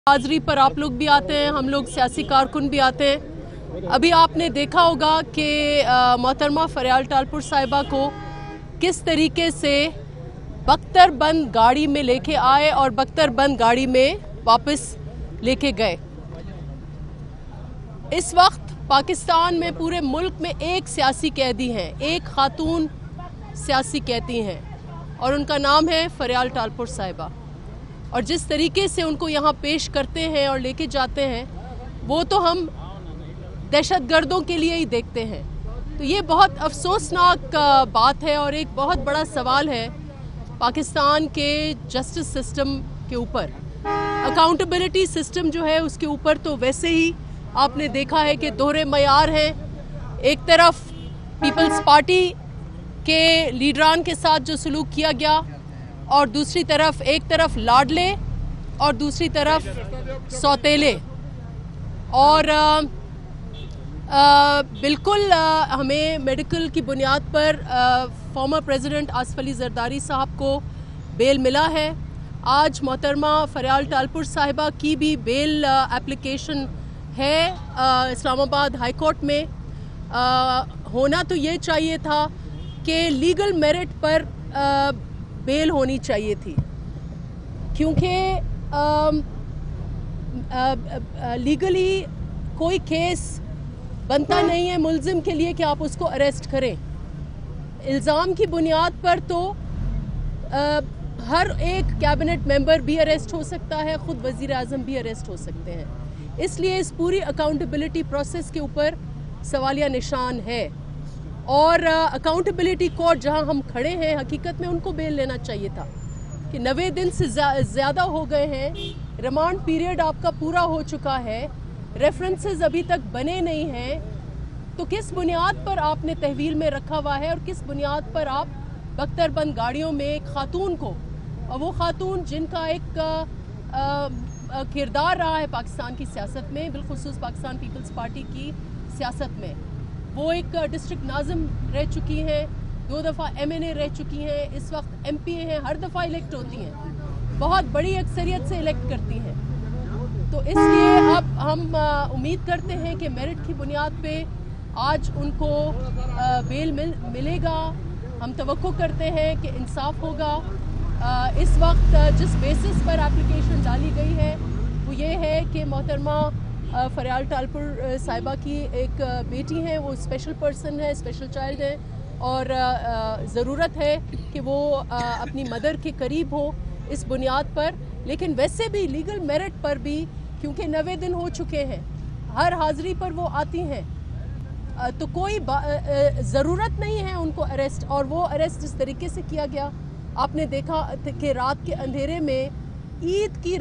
हाज़री पर आप लोग भी आते हैं, हम लोग सियासी कारकुन भी आते हैं। अभी आपने देखा होगा कि मोहतरमा फरियाल टालपुर साहिबा को किस तरीके से बख्तरबंद गाड़ी में लेके आए और बख्तरबंद गाड़ी में वापस लेके गए। इस वक्त पाकिस्तान में पूरे मुल्क में एक सियासी कैदी हैं, एक खातून सियासी कैदी हैं और उनका नाम है फरियाल टालपुर साहिबा। और जिस तरीके से उनको यहाँ पेश करते हैं और लेके जाते हैं वो तो हम दहशतगर्दों के लिए ही देखते हैं। तो ये बहुत अफसोसनाक बात है और एक बहुत बड़ा सवाल है पाकिस्तान के जस्टिस सिस्टम के ऊपर, अकाउंटेबिलिटी सिस्टम जो है उसके ऊपर। तो वैसे ही आपने देखा है कि दोहरे मयार हैं। एक तरफ पीपल्स पार्टी के लीडरान के साथ जो सलूक किया गया और दूसरी तरफ एक तरफ लाडले और दूसरी तरफ सौतेले। और बिल्कुल हमें मेडिकल की बुनियाद पर फॉर्मर प्रेसिडेंट आसिफ अली जरदारी साहब को बेल मिला है। आज मोहतरमा फरियाल टालपुर साहिबा की भी बेल एप्लीकेशन है इस्लामाबाद हाई कोर्ट में। होना तो ये चाहिए था कि लीगल मेरिट पर बेल होनी चाहिए थी, क्योंकि लीगली कोई केस बनता नहीं है मुल्जिम के लिए कि आप उसको अरेस्ट करें। इल्ज़ाम की बुनियाद पर तो हर एक कैबिनेट मेंबर भी अरेस्ट हो सकता है, खुद वज़ीर आज़म भी अरेस्ट हो सकते हैं। इसलिए इस पूरी अकाउंटेबिलिटी प्रोसेस के ऊपर सवालिया निशान है। और अकाउंटेबिलिटी कोर्ट जहां हम खड़े हैं, हकीकत में उनको बेल लेना चाहिए था कि 90 दिन से ज़्यादा हो गए हैं, रिमांड पीरियड आपका पूरा हो चुका है, रेफरेंसेस अभी तक बने नहीं हैं, तो किस बुनियाद पर आपने तहवील में रखा हुआ है और किस बुनियाद पर आप बख्तरबंद गाड़ियों में एक खातून को, और वो खातून जिनका एक किरदार रहा है पाकिस्तान की सियासत में, बिलखुसूस पाकिस्तान पीपल्स पार्टी की सियासत में, वो एक डिस्ट्रिक्ट नाजिम रह चुकी हैं, 2 दफ़ा MNA रह चुकी हैं, इस वक्त MP हैं, हर दफ़ा इलेक्ट होती हैं, बहुत बड़ी अक्सरियत से इलेक्ट करती हैं। तो इसलिए अब हम उम्मीद करते हैं कि मेरिट की बुनियाद पे आज उनको बेल मिलेगा। हम तवक्को करते हैं कि इंसाफ होगा। इस वक्त जिस बेसिस पर एप्लीकेशन डाली गई है वो ये है कि मोहतरमा फरियाल टालपुर साहिबा की एक बेटी हैं, वो स्पेशल पर्सन है, स्पेशल चाइल्ड है और ज़रूरत है कि वो अपनी मदर के करीब हो इस बुनियाद पर। लेकिन वैसे भी लीगल मेरिट पर भी, क्योंकि 90 दिन हो चुके हैं, हर हाज़री पर वो आती हैं, तो कोई ज़रूरत नहीं है उनको अरेस्ट। और वो अरेस्ट जिस तरीके से किया गया, आपने देखा कि रात के अंधेरे में ईद की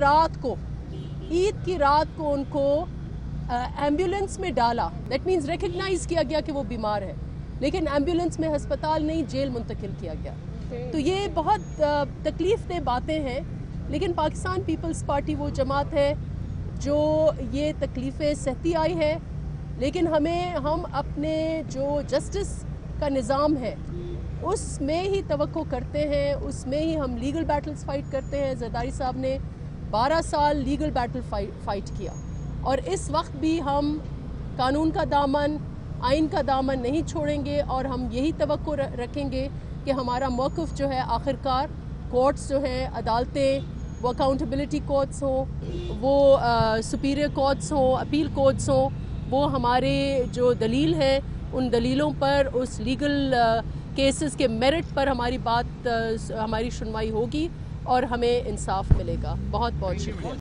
रात को उनको एम्बुलेंस में डाला। दैट मीन्स रिकग्नाइज किया गया कि वो बीमार है, लेकिन एम्बुलेंस में हस्पताल नहीं, जेल मुंतकिल किया गया। तो ये बहुत तकलीफ दह बातें हैं, लेकिन पाकिस्तान पीपल्स पार्टी वो जमात है जो ये तकलीफ़ें सहती आई है। लेकिन हम अपने जो जस्टिस का निज़ाम है उसमें ही तवक्को करते हैं, उसमें ही हम लीगल बैटल्स फाइट करते हैं। जरदारी साहब ने 12 साल लीगल बैटल फाइट किया और इस वक्त भी हम कानून का दामन, आइन का दामन नहीं छोड़ेंगे और हम यही तवक्को रखेंगे कि हमारा मौक़िफ़ जो है आखिरकार कोर्ट्स जो हैं, अदालतें, वो अकाउंटेबिलिटी कोर्ट्स हों, वो सुपीरियर कोर्ट्स हों, अपील कोर्ट्स हों, वो हमारे जो दलील हैं उन दलीलों पर, उस लीगल केसेस के मेरिट पर हमारी सुनवाई होगी और हमें इंसाफ मिलेगा। बहुत बहुत शुक्रिया।